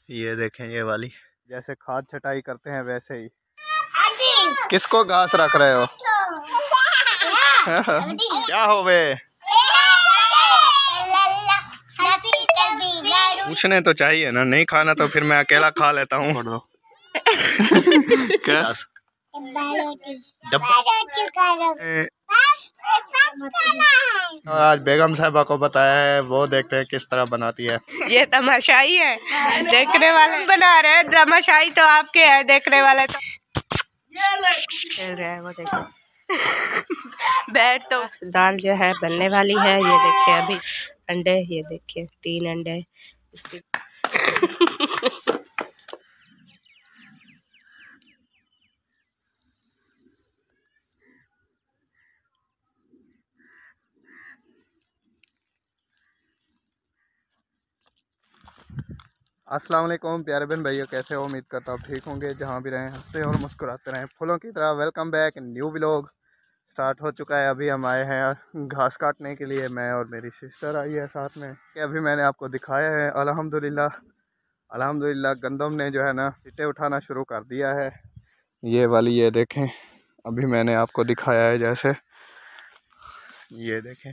ये देखें ये वाली, जैसे खाद छटाई करते हैं वैसे ही। किसको घास रख रहे हो? क्या हो बे? पूछने तो चाहिए ना, नहीं खाना तो फिर मैं अकेला खा लेता हूँ। छोड़ दो। आज बेगम साहिबा को बताया है, वो देखते हैं किस तरह बनाती है। ये तमाशाई है, देखने वाले बना रहे हैं, तमाशाई तो आपके है, देखने वाले तो खेल रहे हैं। वो देखो बैठ तो दाल जो है बनने वाली है। ये देखिए अभी अंडे, ये देखिए 3 अंडे इसकी। अस्सलाम वालेकुम प्यारे बहन भैया, कैसे हो? उम्मीद करता हूँ ठीक होंगे, जहाँ भी रहें हंसते और मुस्कुराते रहें फूलों की तरह। Welcome back, new vlog start हो चुका है। अभी हम आए हैं घास काटने के लिए, मैं और मेरी सिस्टर आई है साथ में। कि अभी मैंने आपको दिखाया है अल्हम्दुलिल्लाह गंदम ने जो है ना इटे उठाना शुरू कर दिया है। ये वाली, ये देखें, अभी मैंने आपको दिखाया है जैसे, ये देखें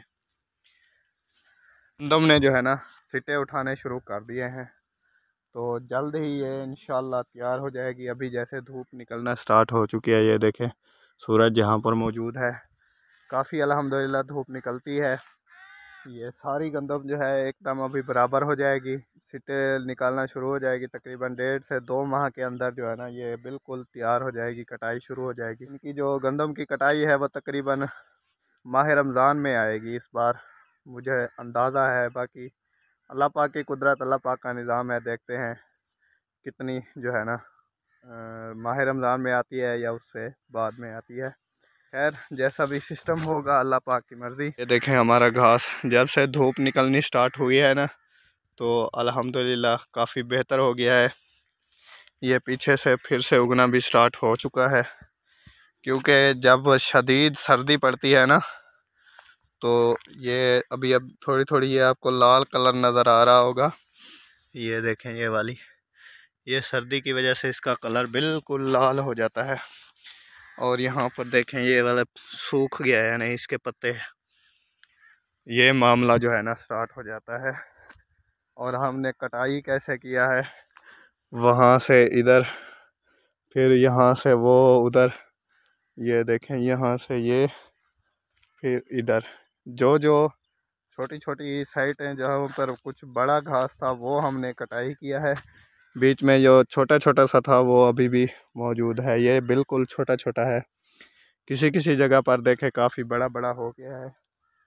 गंदम ने जो है ना फिटे उठाने शुरू कर दिए हैं। तो जल्द ही ये इंशाल्लाह तैयार हो जाएगी। अभी जैसे धूप निकलना स्टार्ट हो चुकी है, ये देखें सूरज यहाँ पर मौजूद है, काफ़ी अल्हम्दुलिल्लाह धूप निकलती है। ये सारी गंदम जो है एकदम अभी बराबर हो जाएगी, सिटे निकालना शुरू हो जाएगी। तकरीबन 1.5 से 2 माह के अंदर जो है ना ये बिल्कुल तैयार हो जाएगी, कटाई शुरू हो जाएगी। इनकी जो गंदम की कटाई है वो तकरीबन माह रमज़ान में आएगी इस बार, मुझे अंदाज़ा है। बाकी अल्लाह पाक की कुदरत, अल्लाह पाक का निज़ाम है, देखते हैं कितनी जो है ना माह रमज़ान में आती है या उससे बाद में आती है। खैर जैसा भी सिस्टम होगा अल्लाह पाक की मर्ज़ी। ये देखें हमारा घास जब से धूप निकलनी स्टार्ट हुई है ना तो अल्हम्दुलिल्लाह काफ़ी बेहतर हो गया है। ये पीछे से फिर से उगना भी स्टार्ट हो चुका है, क्योंकि जब शदीद सर्दी पड़ती है ना तो ये अभी अब थोड़ी थोड़ी ये आपको लाल कलर नज़र आ रहा होगा। ये देखें ये वाली, ये सर्दी की वजह से इसका कलर बिल्कुल लाल हो जाता है। और यहाँ पर देखें ये वाला सूख गया है, नहीं इसके पत्ते, ये मामला जो है ना स्टार्ट हो जाता है। और हमने कटाई कैसे किया है, वहाँ से इधर, फिर यहाँ से वो उधर, ये देखें यहाँ से ये, फिर इधर, जो जो छोटी छोटी साइटें जहाँ पर कुछ बड़ा घास था वो हमने कटाई किया है। बीच में जो छोटा छोटा सा था वो अभी भी मौजूद है, ये बिल्कुल छोटा छोटा है। किसी किसी जगह पर देखे काफ़ी बड़ा बड़ा हो गया है।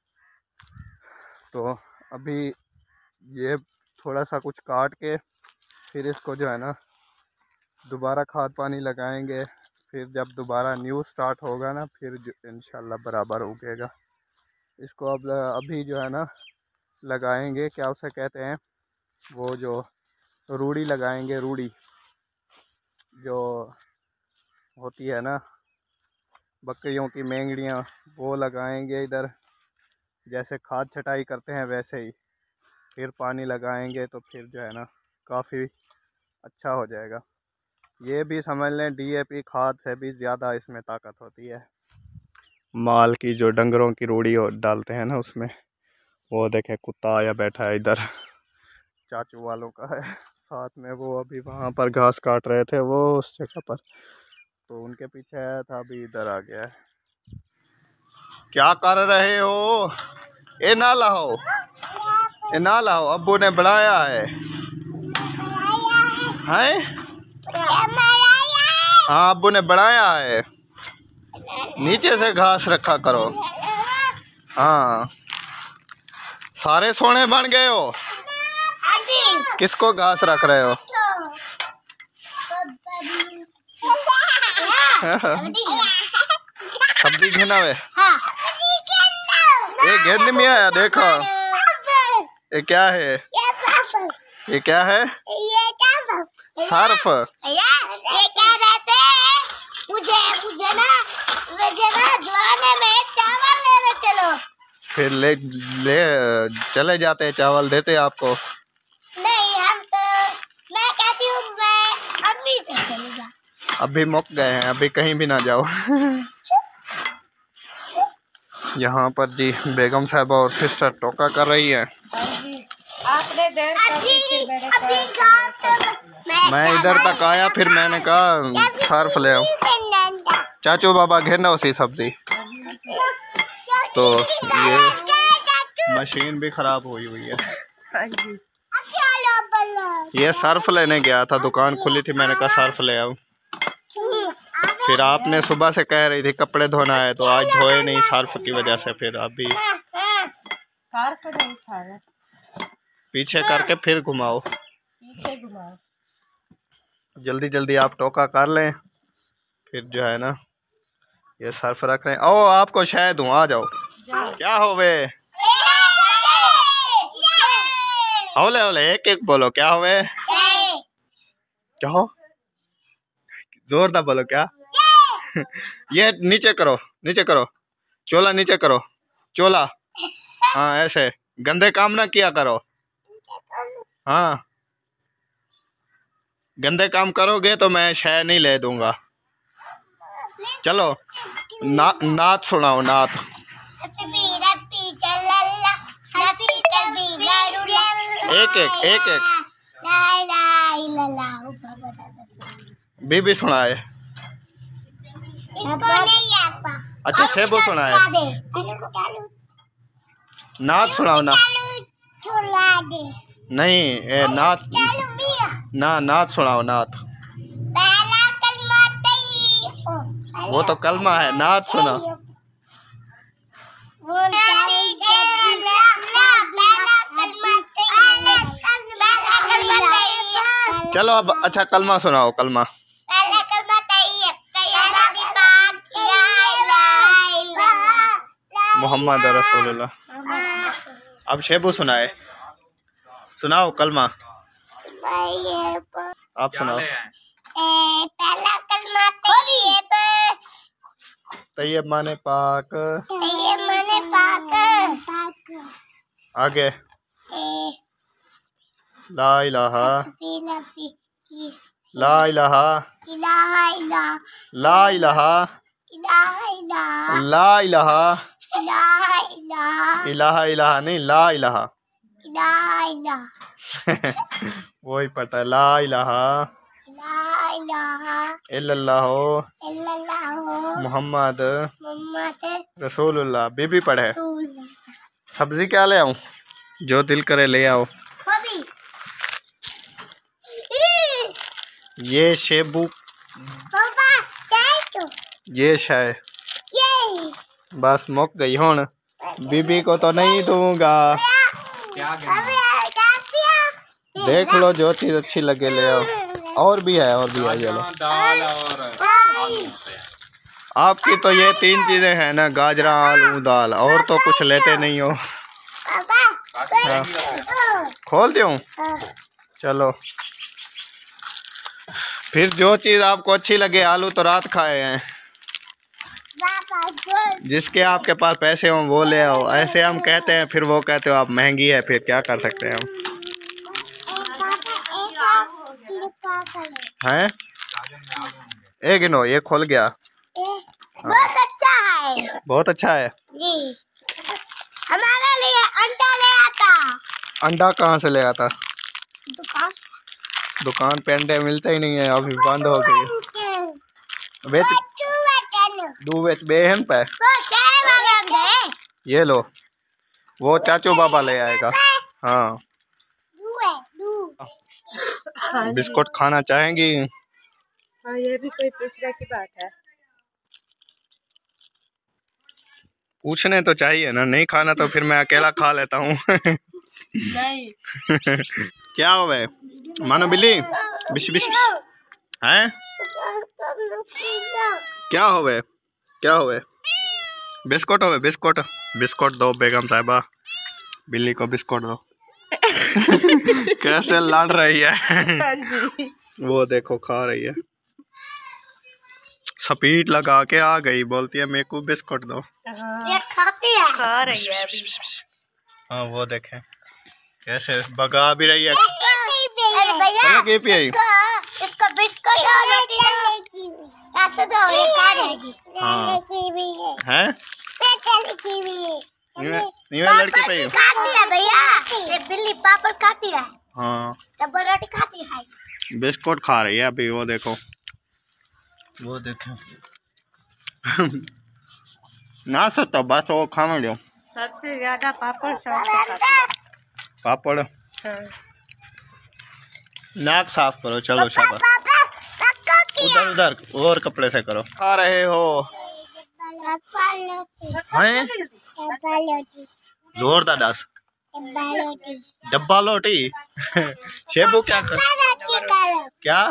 तो अभी ये थोड़ा सा कुछ काट के फिर इसको जो है ना दोबारा खाद पानी लगाएंगे। फिर जब दोबारा न्यू स्टार्ट होगा ना फिर इंशाल्लाह बराबर उगेगा। इसको अब अभी जो है ना लगाएंगे, क्या उसे कहते हैं, वो जो रूढ़ी लगाएंगे, रूढ़ी जो होती है ना बकरियों की मेंगड़ियाँ, वो लगाएंगे इधर। जैसे खाद छटाई करते हैं वैसे ही फिर पानी लगाएंगे तो फिर जो है ना काफ़ी अच्छा हो जाएगा। ये भी समझ लें डीएपी खाद से भी ज़्यादा इसमें ताकत होती है। माल की जो डंगरों की रूढ़ी डालते हैं ना उसमें, वो देखें कुत्ता आया बैठा है इधर, चाचू वालों का है साथ में। वो अभी वहाँ पर घास काट रहे थे वो उस जगह पर, तो उनके पीछे आया था, अभी इधर आ गया है। क्या कर रहे हो? ये ना लाओ, ये ना लाओ, अब्बू ने बनाया है। हैं? हाँ अब्बू ने बनाया है, नीचे से घास रखा करो। हाँ सारे सोने बन गए हो। किसको घास रख रहे हो? सब्जी घेनावे, ये घेरने में आया, देखो ये क्या है, ये क्या है? सर्फ। ये क्या रहते हैं? मुझे ना जवाने में चावल लेने चलो। फिर ले चले जाते, चावल देते आपको। नहीं हम तो, मैं कहती अभी मुक गए हैं, अभी कहीं भी ना जाओ। यहाँ पर जी बेगम साहबा और सिस्टर टोका कर रही है। आपने देर मैं इधर तक आया, फिर मैंने कहा सर्फ ले आओ। चाचू बाबा घेरना उसी सब्जी। तो ये मशीन भी खराब हुई है। ये सर्फ लेने गया था, दुकान खुली थी, मैंने कहा सर्फ ले आओ। फिर आपने सुबह से कह रही थी कपड़े धोना है, तो आज धोए नहीं सर्फ की वजह से। फिर अभी पीछे करके फिर घुमाओ, जल्दी जल्दी आप टोका कर लें, फिर जो है ना ये सर्फ रख रहे हैं। ओ आपको शायद दूं, आ जाओ। क्या हो वे? होले होले एक एक बोलो, क्या हो वे? क्या हो? जोरदार बोलो क्या? ये नीचे करो, नीचे करो, चोला नीचे करो, चोला। हाँ ऐसे गंदे काम ना किया करो। हाँ गंदे काम करोगे तो मैं शय नहीं ले दूंगा। चलो नात सुनाओ, नात। एक एक बीबी सुनाए। अच्छा शेबो सुनाए। नात सुनाओ ना। नहीं नात ना, नात सुनाओ, नात। वो तो कलमा है, नात सुना। चलो अब अच्छा कलमा सुनाओ, कलमा। मोहम्मद रसूलुल्लाह। अब शेबू सुनाए, सुनाओ कलमा। आप सुनाओ। पहला कलमा तैयब माने पाक। तैयब माने पाक। आगे ला इलाहा ला इलाहा ला इलाहा ला इलाहा इलाहा इलाहा नहीं, ला इलाहा। वही पता है, ला इलाहा इल्लल्लाहु मुहम्मद रसूलुल्लाह। बीबी पढ़े। सब्जी क्या ले आऊं? जो दिल करे ले आओ। ये शेबू, ये शाय बस मुक गई हुन। बीबी को तो नहीं दूंगा। देख लो जो चीज अच्छी लगे ले आओ। और भी है, और भी है, ये लो। दाल और आपकी तो ये 3 चीजें हैं ना, गाजरा आलू दाल, और तो कुछ लेते नहीं हो। हाँ। खोल दूं? चलो फिर जो चीज आपको अच्छी लगे। आलू तो रात खाए हैं। जिसके आपके पास पैसे हों वो ले आओ। ऐसे हम कहते हैं, फिर वो कहते हो आप महंगी है, फिर क्या कर सकते हैं हम। हैं एक गिनो, ये खोल गया। बहुत अच्छा है, बहुत अच्छा है जी। हमारे लिए अंडा ले आता। अंडा कहाँ से ले आता? दुकान। दुकान पे अंडे मिलते ही नहीं है, अभी बंद हो गई। बेच दू बेच बेहन पे। ये लो, वो चाचू बाबा ले आएगा। हाँ बिस्कुट खाना चाहेंगी? हाँ ये भी कोई पूछने की बात है। पूछने तो चाहिए ना, नहीं खाना तो फिर मैं अकेला खा लेता हूँ। नहीं क्या हो गए मानो बिल्ली? बिश बिश हैं? क्या हो गए, क्या हो गए? बिस्कुट हो गए, बिस्कुट। बिस्कुट दो बेगम साहिबा, बिल्ली को बिस्कुट दो। कैसे लड़ रही है। वो देखो खा रही है, स्पीड लगा के आ गई, बोलती है मेरे को बिस्कुट दो। ये खाती है, खा रही है अभी। हाँ वो देखे कैसे भगा भी रही है। अरे भैया इसका बिस्कुट और रोटी चाचा तो ये कार है हाँ कीवी है हैं पेटल कीवी है नीवे लड़के पे खाती है भैया ये बिल्ली पापड़ खाती है हाँ डब्बा रोटी खाती है बिस्कुट खा रही है अभी। वो देखो वो देखो ना तो बस वो खा दो। सबसे ज्यादा पापड़ शौक से खाती है। पापड़ हाँ। नाक साफ करो। चलो शाबाश। उधर उधर और कपड़े से करो। खा रहे हो हैं जोरदार डांस। डब्बा लोटी शेबू क्या क्या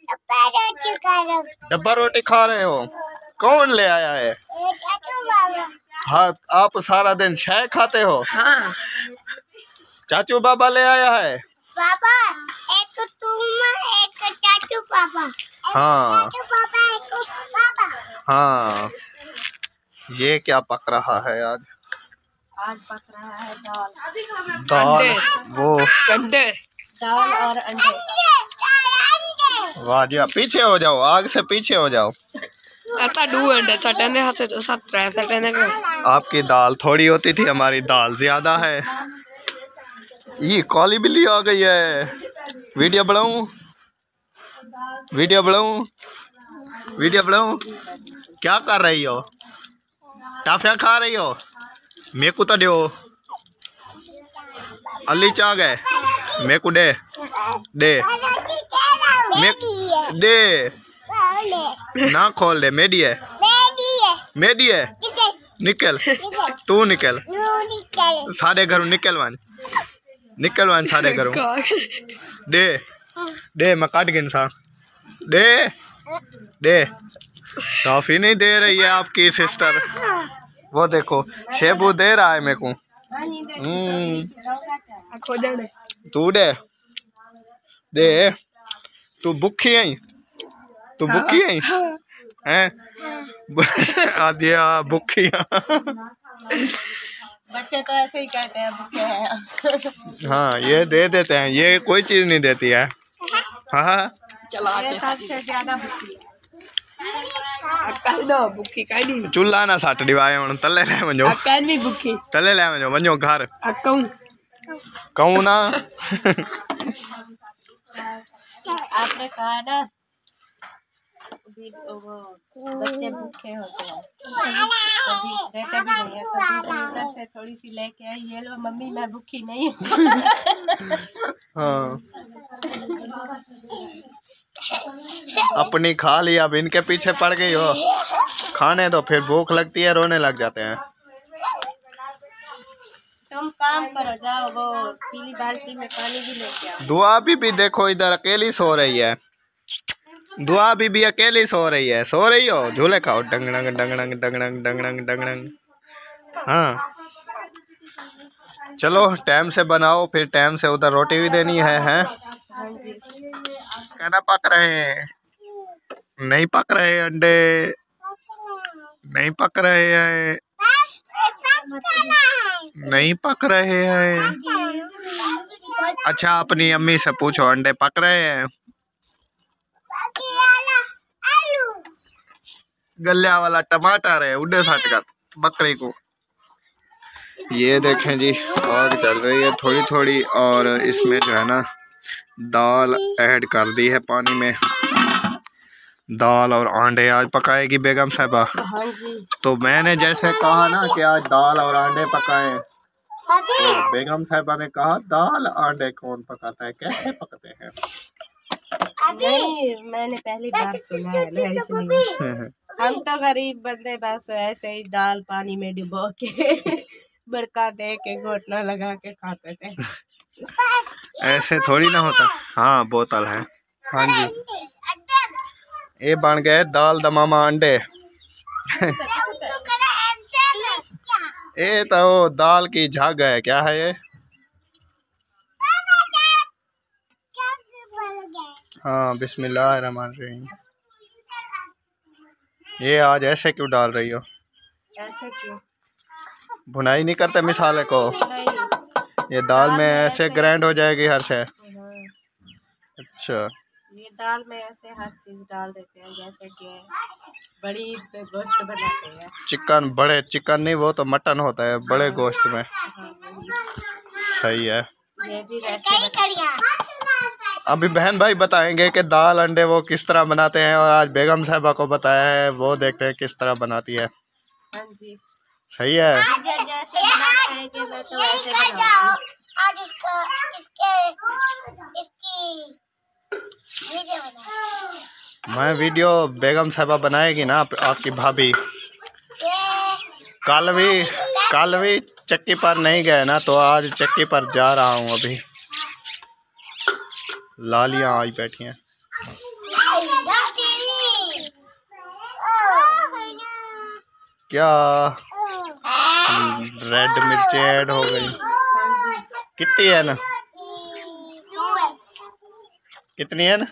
डब्बा रोटी खा रहे हो? कौन ले आया है? हाँ आप सारा दिन शाय खाते हो? हाँ। चाचू बाबा ले आया है। पापा एक तुम एक चाचू पापा हाँ चाचू पापा एक पापा हाँ ये क्या पक रहा है आज? आज पक रहा है दाल। दाल वो अंडे। दाल और अंडे। वाह जी पीछे हो जाओ। आग से पीछे हो जाओ। ऐसा दो अंडे चटने हाथ से तो सब चटने के। आपकी दाल थोड़ी होती थी, हमारी दाल ज्यादा है। ये काली बिल्ली आ गई है। वीडियो बनाऊं वीडियो बनाऊं वीडियो बनाऊं? क्या कर रही हो? टाफिया खा रही हो? मेरे को तो दो। अली चा गए मेरे को दे दे दे ना खोल दे। मेडी है मेडी है। निकल तू निकल सारे घरों निकल वन सारे घरों। दे दे मैं काट गिन सा दे दे। टॉफी नहीं दे रही है आपकी सिस्टर। वो देखो शेबू दे रहा है मेरे को। तू दे दे। तू भूखी है? तू भूखी है हैं? आदिया भूखी। बच्चे तो ऐसे ही कहते हैं भूखे हैं। हाँ ये दे देते हैं। ये कोई चीज नहीं देती है। हाँ ये सबसे ज्यादा भूखी है। चूल्हा ना सट दिवाए हूं तले ले वञो। भी भूखी। तले ले वञो घर। कहूँ ना आपने कहा ना बच्चे भूखे होते हैं। कभी देते भी नहीं है। कभी उधर से थोड़ी सी लेके आई ये लो मम्मी मैं भूखी नहीं हूँ। हाँ अपनी खा ली अब इनके पीछे पड़ गई हो। खाने तो फिर भूख लगती है रोने लग जाते हैं। तुम काम करो जाओ वो पीली बाल्टी में पानी भी लेके आओ। दुआ भी देखो इधर अकेली सो रही है। दुआ भी अकेली सो रही है। सो रही हो? झूले खाओ डंगड़ंग डंगड़ंग डंगड़ंग डंगड़ंग डंगड़ंग। हाँ चलो टाइम से बनाओ फिर टाइम से उधर रोटी भी देनी है हैं? कहना पक रहे हैं? नहीं पक रहे अंडे नहीं पक रहे हैं। नहीं पक रहे हैं। अच्छा अपनी अम्मी से पूछो अंडे पक रहे हैं? गल्या वाला टमाटर है उड़े सट कर बकरी को। ये देखें जी आग चल रही है थोड़ी थोड़ी और इसमें जो है ना दाल ऐड कर दी है पानी में। दाल और अंडे आज पकाएगी बेगम साहबा। हाँ जी। तो मैंने जैसे कहा ना कि आज दाल और अंडे पकाएं तो बेगम साहबा ने कहा दाल अंडे कौन पकाता है कैसे पकते हैं? नहीं मैंने पहली बार सुना है ना इसलिए। हम तो गरीब बंदे बस ऐसे ही दाल पानी में डुबो के बड़का दे के घोटना लगा के खाते थे। ऐसे थोड़ी ना होता। हाँ बोतल है। हाँ जी ये बन गए दाल दमामा अंडे। ये तो दाल की झाग है। क्या है ये? हाँ बिस्मिल्लाहिर्रहमानिर्रहीम। ये आज ऐसे क्यों डाल रही हो? ऐसे क्यों? भुनाई नहीं करते मिसाले को? ये दाल में ऐसे ग्राइंड हो जाएगी हर से। अच्छा ये दाल में ऐसे हर चीज डाल देते हैं जैसे कि बड़ी ईद पे गोश्त बनाते हैं। चिकन, बड़े चिकन नहीं, वो तो मटन होता है बड़े गोश्त में। सही है। ये भी वैसे अभी बहन भाई बताएंगे कि दाल अंडे वो किस तरह बनाते हैं, और आज बेगम साहिबा को बताया है, वो देखते हैं किस तरह बनाती है। हाँ जी, सही है। जैसे बनाते हैं कि मैं तो वैसे बनाऊंगी। आज इसकी मैं वीडियो बेगम साहिबा बनाएगी ना आपकी भाभी। कल भी चक्की पर नहीं गए ना, तो आज चक्की पर जा रहा हूँ। अभी लालियाँ आई बैठी हैं। क्या रेड मिर्ची ऐड हो गई? कितनी है ना? कितनी है ना?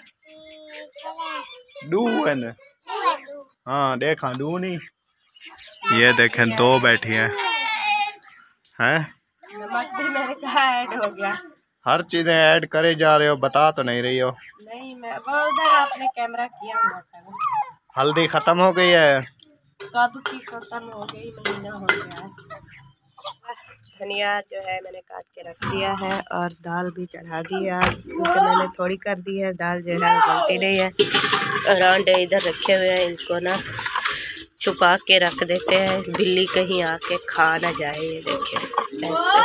2 है ना? हाँ देखा 2 नहीं। ये देखें 2 बैठी हैं। हैं? नमक भी मैंने कहा ऐड हो गया। हर चीजें ऐड करे जा रहे हो, बता तो नहीं रही हो। नहीं, मैं वो उधर आपने कैमरा किया हुआ था ना। हल्दी खत्म हो गई है। कब की खत्म हो गई, महीना हो गया है। धनिया जो है मैंने काट के रख दिया है, और दाल भी चढ़ा दी है, क्योंकि मैंने थोड़ी कर दी है। दाल जो है गलती नहीं है। और अंडे इधर रखे हुए हैं, इनको ना छुपा के रख देते हैं, बिल्ली कहीं आके खा ना जाए। ये देखिए ऐसे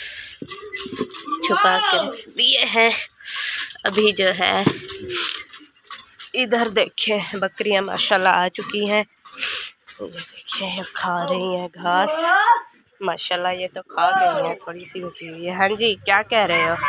छुपा के रख दिए हैं। अभी जो है इधर देखिए बकरियां माशाल्लाह आ चुकी हैं। देखिए खा रही हैं घास माशाल्लाह। ये तो खा गई हैं, थोड़ी सी बची हुई है। हाँ जी, क्या कह रहे हो?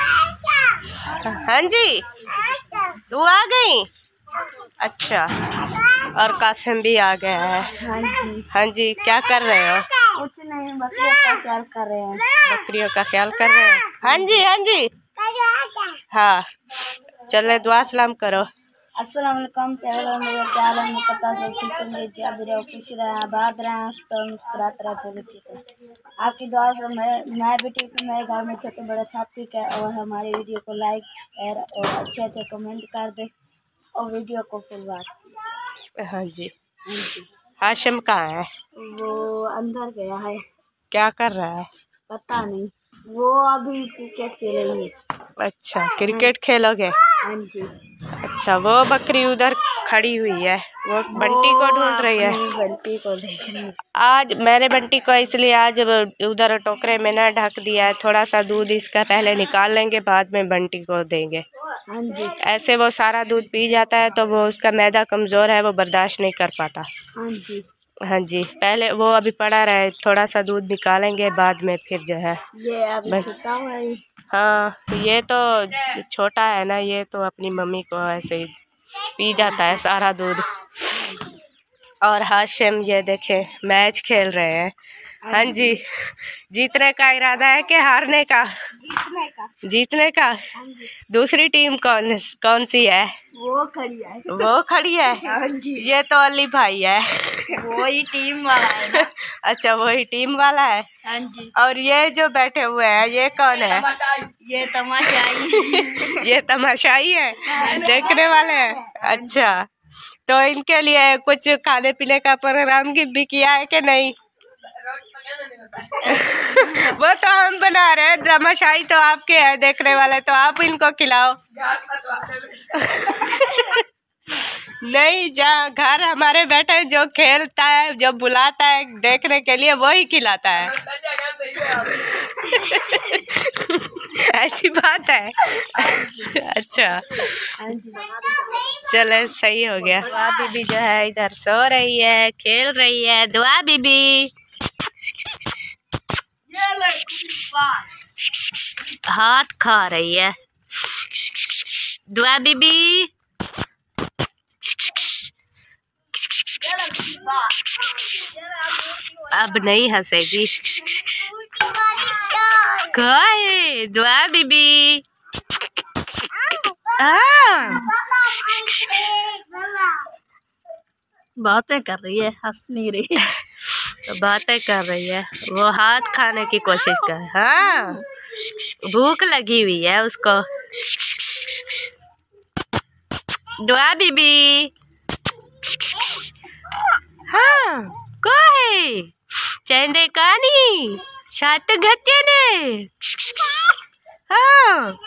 हाँ जी, तू आ गई? अच्छा, और कासिम भी आ गया है। हाँ जी, हाँ जी, क्या कर रहे हो? कुछ नहीं, बकरियों का ख्याल कर रहे हैं। बकरियों का ख्याल कर रहे हैं। हाँ जी, हाँ जी, हाँ। चले दुआ सलाम करो। अस्सलाम वालेकुम। प्यारे मेरे ख्याल में कथा सोचती चंगे जब रहे खुश रहे आबाद रहे तो मुस्कुराते रहे पूरी ठीक है। आपकी दुआ से मैं भी ठीक हूँ, मेरे घर में छोटे बड़े सब ठीक है। और हमारी वीडियो को लाइक शेयर और अच्छे अच्छे कमेंट कर दे, और वीडियो को फुल वॉच। हाँ जी, हाशिम कहाँ है? वो अंदर गया है। क्या कर रहा है? पता नहीं, वो अभी क्रिकेट खेलेंगे। अच्छा, क्रिकेट खेलोगे? हाँ जी। अच्छा, वो बकरी उधर खड़ी हुई है, वो बंटी को ढूंढ रही है। बंटी को देख रही है। आज मैंने बंटी को इसलिए आज उधर टोकरे में ना ढक दिया है। थोड़ा सा दूध इसका पहले निकाल लेंगे, बाद में बंटी को देंगे। हाँ जी। ऐसे वो सारा दूध पी जाता है, तो वो उसका मैदा कमज़ोर है, वो बर्दाश्त नहीं कर पाता। हाँ जी। हाँ जी, पहले वो अभी पड़ा रहे, थोड़ा सा दूध निकालेंगे, बाद में फिर जो है। ये अभी छोटा हुआ है। हाँ, ये तो छोटा है ना, ये तो अपनी मम्मी को ऐसे ही पी जाता है सारा दूध। और हाशिम ये देखे मैच खेल रहे हैं। हाँ जी, जीतने का इरादा है कि हारने का? जीतने का। दूसरी टीम कौन सी है? वो खड़ी है। वो खड़ी है। हाँ जी। ये तो अली भाई है। वही टीम वाला है ना। अच्छा, वही टीम वाला है। हाँ जी। और ये जो बैठे हुए हैं ये कौन है? ये तमाशाई। ये तमाशाई है, देखने वाले हैं। अच्छा, तो इनके लिए कुछ खाने पीने का प्रोग्राम भी किया है कि नहीं? वो तो हम बना रहे हैं, तमाशाई तो आपके है देखने वाले, तो आप इनको खिलाओ। नहीं, जहाँ घर हमारे बैठे जो खेलता है, जो बुलाता है देखने के लिए, वही खिलाता है। ऐसी बात है। अच्छा, चले सही हो गया। दुआ बीबी जो है इधर सो रही है, खेल रही है। दुआ बीबी हाथ खा रही है। दुआ बीबी अब नहीं हंसेगी। कहे दुआ बीबी। बातें कर रही है, हंस नहीं रही है, तो बातें कर रही है। वो हाथ खाने की कोशिश कर। हाँ, भूख लगी हुई है उसको। दुआ बीबी हाँ कोई चंदे कानी सात घटे ने हाँ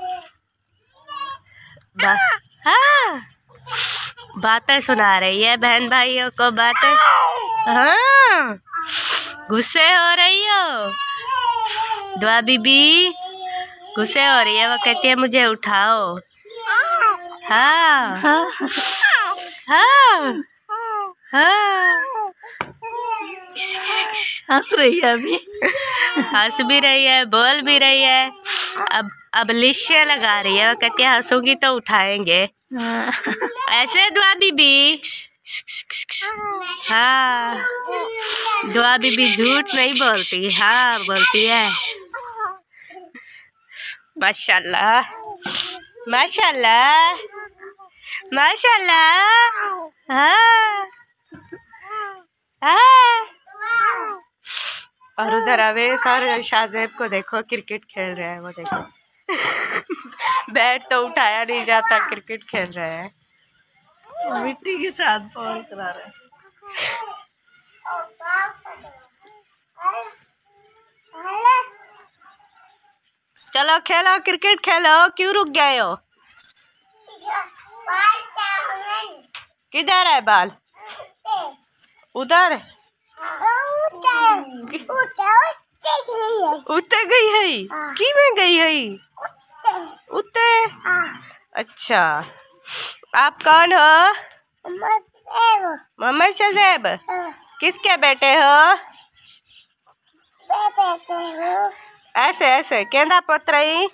हाँ बातें सुना रही है बहन भाइयों को बातें। हाँ गुस्से हो रही हो दुआ बीबी गुस्से हो रही है। वो कहती है मुझे उठाओ। हाँ हाँ हाँ हाँ हंस रही है अभी हंस भी रही है बोल भी रही है। अब लिस्से लगा रही है। वो कहती है हंसूंगी तो उठाएंगे। ऐसे दुआ बीबी। हाँ दुआ बीबी झूठ नहीं बोलती। हाँ बोलती है। माशाल्लाह माशाल्लाह माशाल्लाह। हाँ हाँ और उधर अवेश और शाहजेब को देखो क्रिकेट खेल रहे हैं। वो देखो बैट तो उठाया नहीं जाता क्रिकेट खेल रहे हैं। मिट्टी के साथ बॉल करा रहे हैं। चलो खेलो क्रिकेट खेलो। क्यों रुक गए हो? किधर है बाल? उधर उते गई है की में गई है उते। अच्छा आप कौन हो? मोहम्मद शाहजेब। किसके बेटे हो? ऐसे ऐसे केंदा पुत्री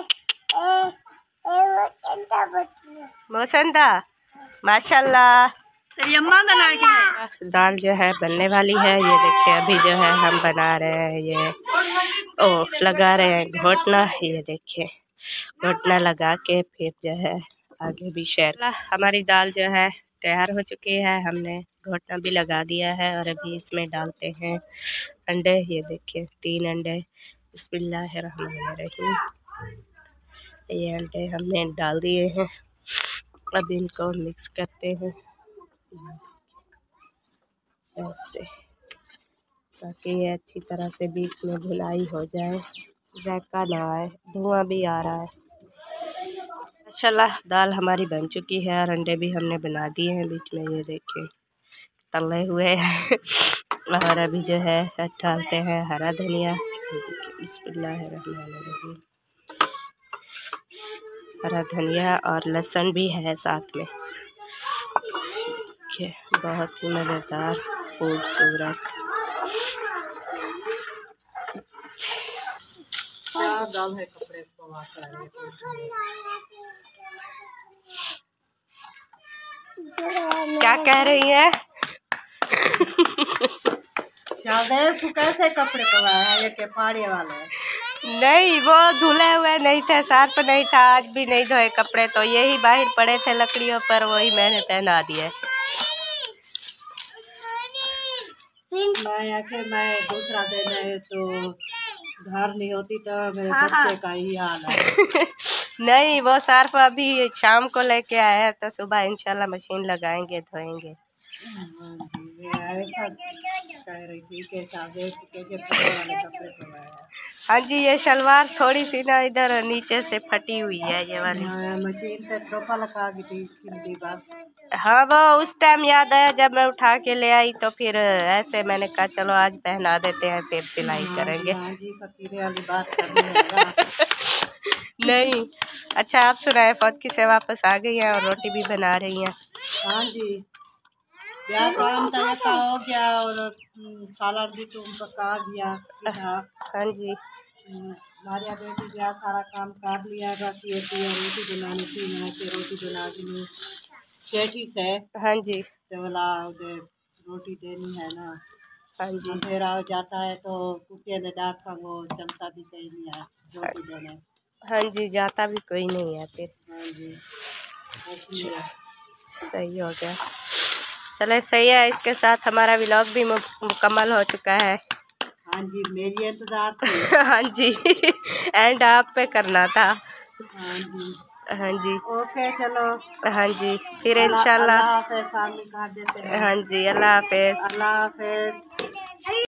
मोसंदा माशाल्लाह। तेरी अम्मा का नाम क्या है? दाल जो है बनने वाली है। ये देखिए अभी जो है हम बना रहे हैं। ये ओ लगा रहे हैं घोटना। ये देखिए घोटना लगा के फिर जो है आगे भी शेयर। हमारी दाल जो है तैयार हो चुकी है। हमने घोटना भी लगा दिया है और अभी इसमें डालते हैं अंडे। ये देखिए 3 अंडे। बिस्मिल्लाहिर्रहमानिर्रहीम। ये अंडे हमने डाल दिए हैं। अब इनको मिक्स करते हैं ऐसे ताकि ये अच्छी तरह से बीच में धुलाई हो जाए। जायका ना आए धुआं भी आ रहा है। माशाल्लाह दाल हमारी बन चुकी है और अंडे भी हमने बना दिए हैं बीच में। ये देखिए तले हुए हैं और अभी जो है डालते हैं हरा धनिया। बिस्मिल्लाहिर्रहमानिर्रहीम। हरा धनिया और लहसुन भी है साथ में। बहुत ही मज़ेदार खूबसूरत। क्या कह रही है? कैसे कपड़े पवाए हैं? ये के फाड़े वाले नहीं वो धुले हुए नहीं थे सार्फ नहीं था। आज भी नहीं धोए कपड़े तो यही बाहर पड़े थे लकड़ियों पर वही मैंने पहना दिए। मैं दूसरा दिन है तो घर नहीं होती तो मेरे बच्चे का ही हाल है। नहीं वो सार्फ अभी शाम को लेके आया है तो सुबह इंशाल्लाह मशीन लगाएंगे धोएंगे। हाँ जी ये शलवार थोड़ी सी ना इधर नीचे से फटी हुई है ये वाली। मशीन पे टोपा लगा दी बस। हाँ वो उस टाइम याद आया जब मैं उठा के ले आई तो फिर ऐसे मैंने कहा चलो आज पहना देते हैं फिर सिलाई करेंगे। नहीं अच्छा आप सुनाए फौत की से वापस आ गई हैं और रोटी भी बना रही हैं। हाँ जी ब्याह काम तक हो गया और सालन भी तुम पका गया। हाँ जी मारिया बेटी ब्याह सारा काम कर लिया। बाकी रोटी बनानी थी मैं रोटी बना दी बेटी से। हाँ जी तो बोला रोटी देनी है ना। हाँ जी अंधेरा हो जाता है तो कुत्ते ने डांट संगो चलता भी कहीं नहीं है रोटी देने। हाँ जी जाता भी कोई नहीं है फिर। हाँ जी सही हो गया। चले सही है। इसके साथ हमारा व्लॉग भी मुकम्मल हो चुका है। हाँ जी मेरी इंतजार थी। हाँ जी एंड आप पे करना था। हाँ जी ओके चलो। हाँ जी, फिर इंशाल्लाह। अल्लाह हाफ़िज़, शाम को काट देते हैं। हाँ जी, अल्लाह हाफिज। अल्लाह हाफ़िज़।